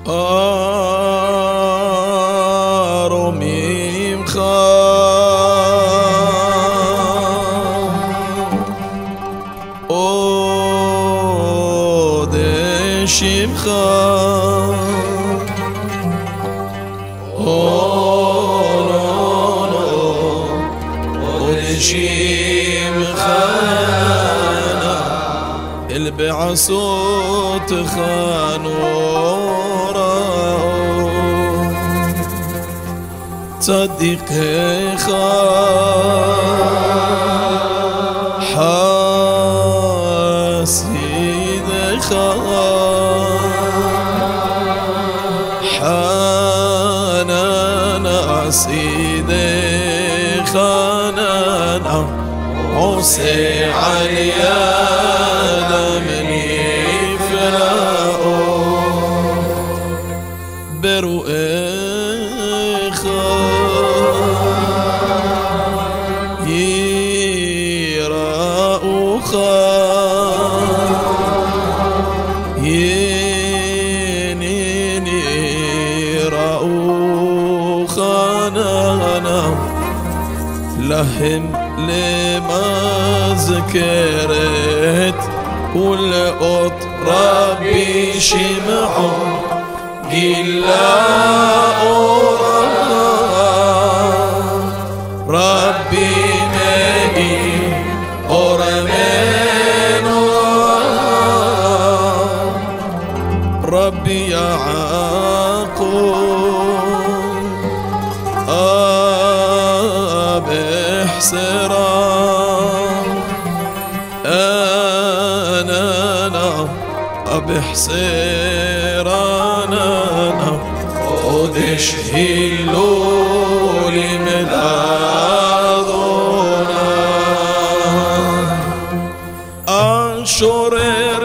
ארומי ממך עוד שמך שמך אל בעשותך נורא צדיקך חסידך חנן חסידך חנן עושה על ידם נפלאות ברואיך יראוך יראוך ננה להם למזכרת ולאות רבי שמעון גילה אורה רבי מאיר אור מנורה רבי יעקב אב حسرا أنا بحسرانا قدش هلول من أذونا أشورر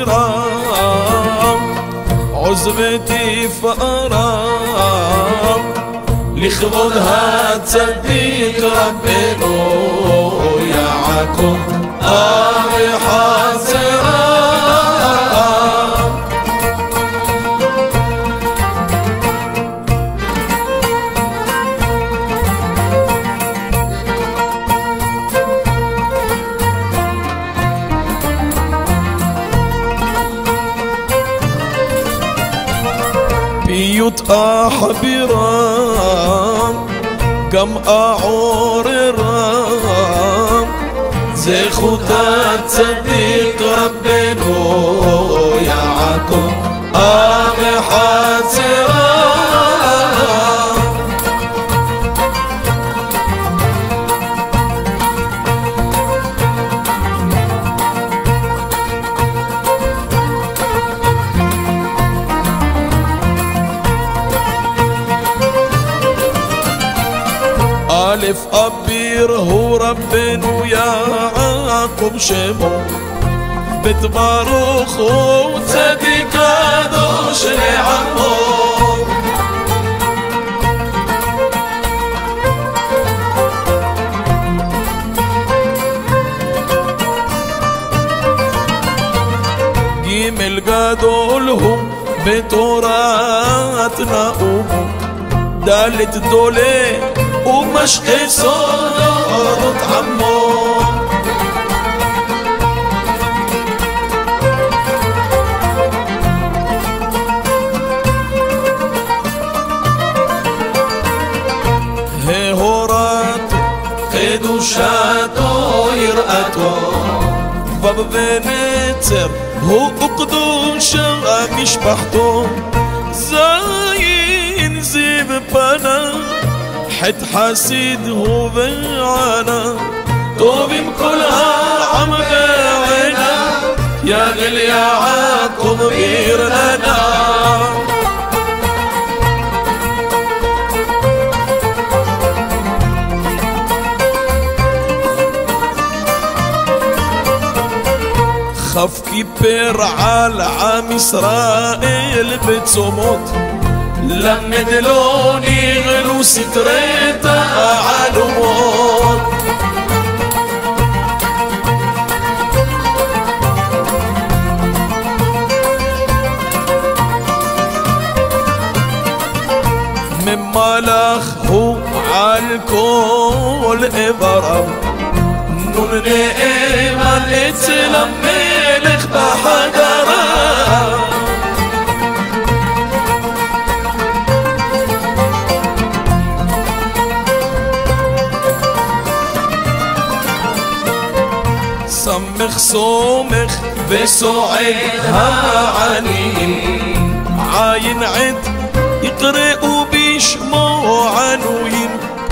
شيرام عزبتي فأرام לכבודها צדיק רבנו יעקב אבי חסרה פיוט אחבירם גם אעוררם זכות הצדיק רבנו יעקב אבי חסרה ألف أبير هو ربنا يعقوب شمو بيت باروخ وصديق قدوش لعمو جيم الجدول هو بتوراتنا أمو دالت دولي ومشقي صوت عمو هي هورات قدوشاتو يرأتو باب بنتر هو قدوشا مشبحتو زين زيب بنا حد حسيد هو بعنا طوبم كلها عم بعنا يا غل يا عقب بير لنا خف كبير على عام إسرائيل بتصمت لما دلوني غلو ستريتا عالموت ملخ هو عالكل إبرم نون نئمان اتلم ملخ بحضرم سمخ سومخ بسوعدها عنين عاين عد يقرأوا بيشمو عنوين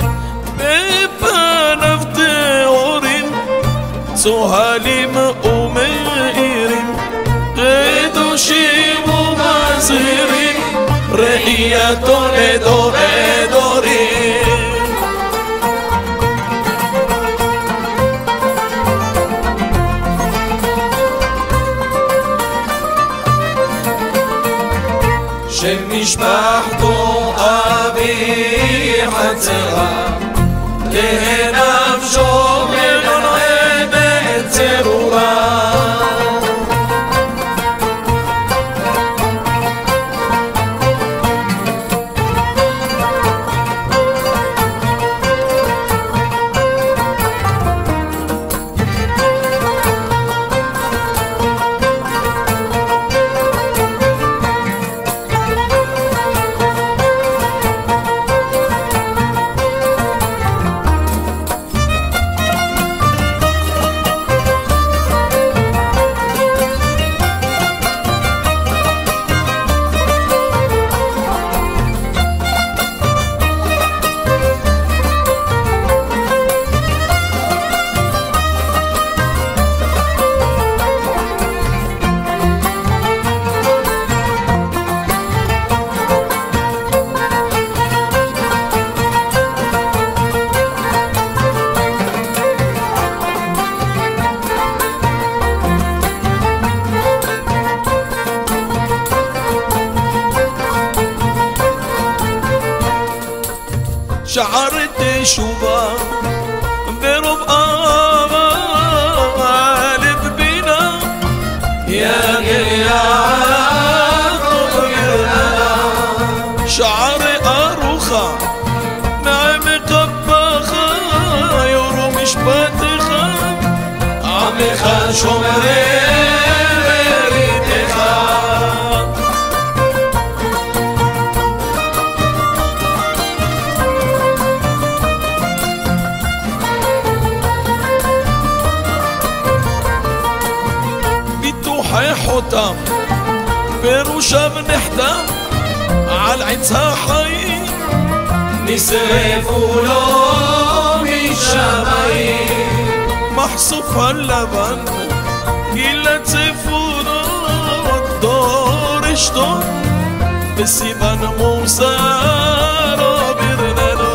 بيبانا فتورين سوهاليم ومئيرين غيدو شيمو مازيرين رئياتون دورين شمشبحتو أبي حتغا لهنا بشوق من عبد ترورا شعرت شوبا برب قالب بنا يا قيادنا شعر أروخا نعم قبخا يورو مش باتخا عمي خان شمري حوتام بروشا بنحتام عالعتها حي نسرف ولوم الشمعي محصوف اللبن قلة فورات دور اشتون بسيبان موسى رابرنا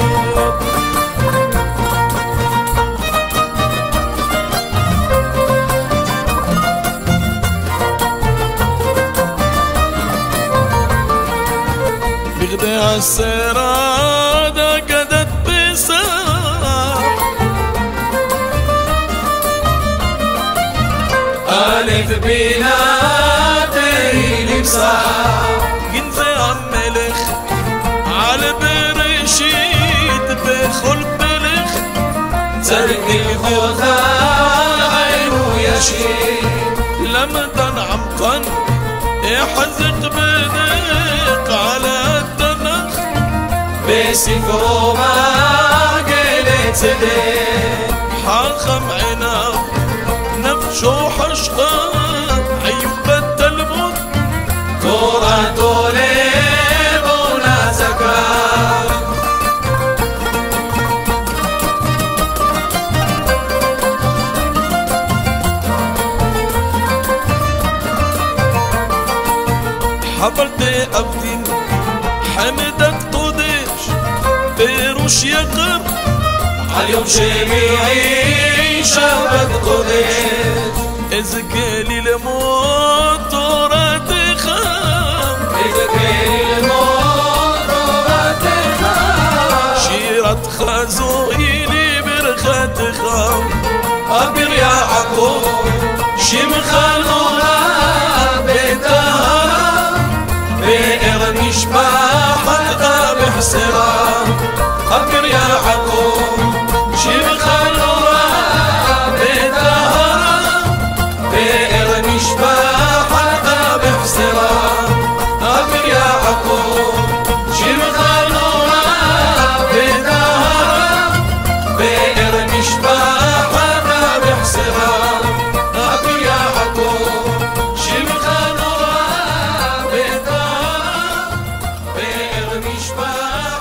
السرادة قدت بساح ألف بناتي لمساح قنزي عملخ على برشيد بخل بلخ ترك الخوخة عينو يشيد لمدن عمقن يحزق بدق على بسفرو ما قلت صدق حاخم عناب نفشو حشقه عيب التلمود تورا توليب ونازكا حضرت أبدين حمدت قدش بيروش يقر عاليوم شميعي شابت قدش إزكالي الموت تورات خام إزكالي الموت تورات خام شيرت خازويني برخات خام أبير يا عقوب شمخانوها بيتها بئر مشباحة بحسن המשפט